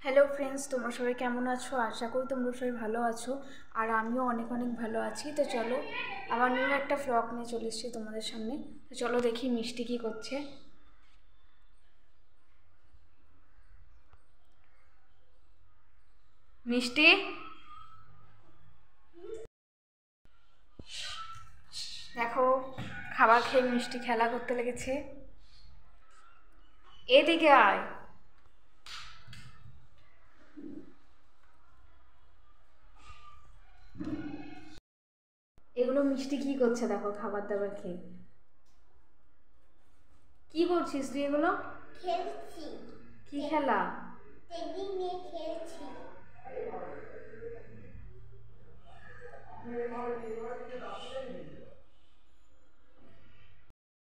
Hello friends, তোমরা সবাই কেমন আছো? আশা করি তোমরা সবাই ভালো আছো, আর আমিও অনেক অনেক ভালো আছি। তো চলো, আবার নিউ একটা ভ্লগ নিয়ে চলে এসেছি তোমাদের সামনে। তো চলো দেখি মিষ্টি কী করছে। মিষ্টি, দেখো খাবার খেয়ে মিষ্টি খেলা করতে লেগেছে। এদিকে আয়। এগুলো মিষ্টি কি করছে দেখো, খাবার দাবার খেয়ে। কি করছিস তুই এগুলো? খেলছি। কি খেলা? টেডি নিয়ে খেলছি।